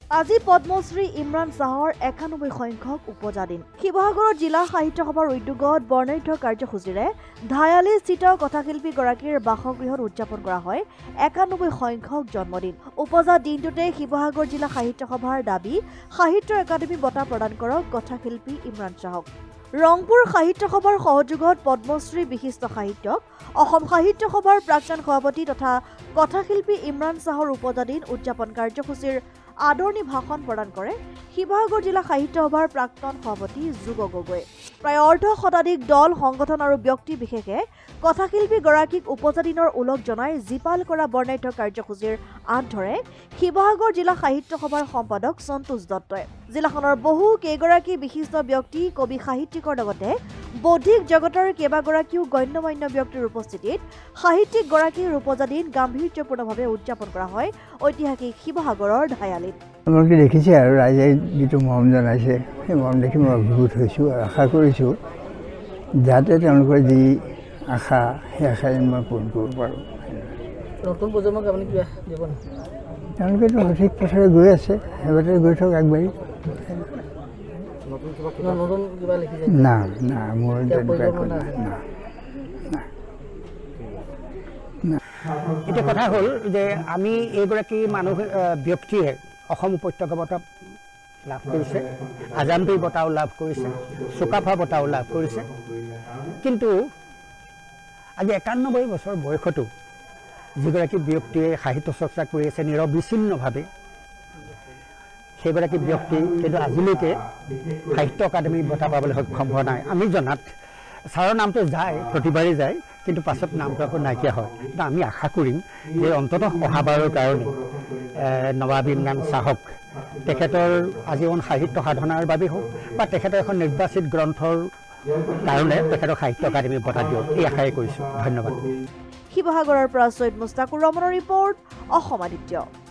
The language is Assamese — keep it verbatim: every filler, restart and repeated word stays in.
আজি পদ্মশ্ৰী ইমৰান চাহৰ একানব্বৈ সংখ্যক উপজাদিন শিৱসাগৰৰ জিলা সাহিত্য সভাৰ উদ্যোগত বৰ্ণাঢ্য কাৰ্যসূচীৰে ধায়ালিস্থিত কথাশিল্পীগৰাকীৰ বাসগৃহত উদযাপন কৰা হয় একানব্বৈ সংখ্যক জন্মদিন। উপজা দিনটোতে শিৱসাগৰ জিলা সাহিত্য সভাৰ দাবী সাহিত্য একাডেমী বঁটা প্ৰদান কৰক কথাশিল্পী ইমৰান চাহক। ৰংপুৰ সাহিত্য সভাৰ সহযোগত পদ্মশ্ৰী বিশিষ্ট সাহিত্যক অসম সাহিত্য সভাৰ প্ৰাক্তন সভাপতি তথা কথাশিল্পী ইমৰান চাহৰ উপজাদিন উদযাপন কাৰ্যসূচীৰ আদৰণি ভাষণ প্ৰদান কৰে শিৱসাগৰ জিলা সাহিত্য সভাৰ প্ৰাক্তন সভাপতি যুগ গগৈ। প্ৰায় অৰ্ধ শতাধিক দল সংগঠন আৰু ব্যক্তি বিশেষে কথাশিল্পীগৰাকীক উপজাদিনৰ ওলগ জনাই জীপাল কৰা বৰ্ণাঢ্য কাৰ্যসূচীৰ আঁত ধৰে শিৱসাগৰ জিলা সাহিত্য সভাৰ সম্পাদক সন্তোষ দত্তই। জিলাখনৰ বহু কেইগৰাকী বিশিষ্ট ব্যক্তি কবি সাহিত্যিকৰ লগতে বৌদ্ধিক জগতৰ কেইবাগৰাকীও গণ্যমান্য ব্যক্তিৰ উপস্থিতিত সাহিত্যিকগৰাকীৰ উপজাদিন গাম্ভীৰ্যপূৰ্ণভাৱে উদযাপন কৰা হয় ঐতিহাসিক শিৱসাগৰৰ ধায়ালিত। আপোনালোকে দেখিছে আৰু ৰাইজে যিটো মৰম জনাইছে সেই মৰম দেখি মই অভিভূত হৈছোঁ আৰু আশা কৰিছোঁ যাতে তেওঁলোকৰ যি আশা সেই আশাই মই পূৰণ কৰিব পাৰোঁ। নতুন প্ৰজন্মক আপুনি কিবা দিব নে? তেওঁলোকেতো সঠিক পথৰে গৈ আছে, সেইবাবে গৈ থাকক আগবাঢ়ি। নতুন কিবা লিখি যায় না না মোৰ তেনেকুৱা না না। এতিয়া কথা হ'ল যে আমি এইগৰাকী মানুহ ব্যক্তিয়ে অসম উপত্যকা বঁটা লাভ কৰিছে, আজামপী বঁটাও লাভ কৰিছে, চুকাফা বঁটাও লাভ কৰিছে। কিন্তু আজি একানব্বৈ বছৰ বয়সতো যিগৰাকী ব্যক্তিয়ে সাহিত্য চৰ্চা কৰি আছে নিৰবিচ্ছিন্নভাৱে, সেইগৰাকী ব্যক্তি কিন্তু আজিলৈকে সাহিত্য একাডেমী বঁটা পাবলৈ সক্ষম হোৱা নাই। আমি জনাত ছাৰৰ নামটো যায়, প্ৰতিবাৰেই যায়, কিন্তু পাছত নামটো আকৌ নাইকিয়া হয়। কিন্তু আমি আশা কৰিম যে অন্ততঃ অহাবাৰৰ কাৰণে নৱাব ইমৰান চাহক তেখেতৰ আজীৱন সাহিত্য সাধনাৰ বাবে হওক বা তেখেতৰ এখন নিৰ্বাচিত গ্ৰন্থৰ কাৰণে তেখেতক সাহিত্য একাডেমী বঁটা দিয়ক, এই আশাই কৰিছোঁ। ধন্যবাদ। শিৱসাগৰৰ পৰা ছৈয়দ মুস্তাকুৰ ৰহমানৰ ৰিপৰ্ট, অসম আদিত্য।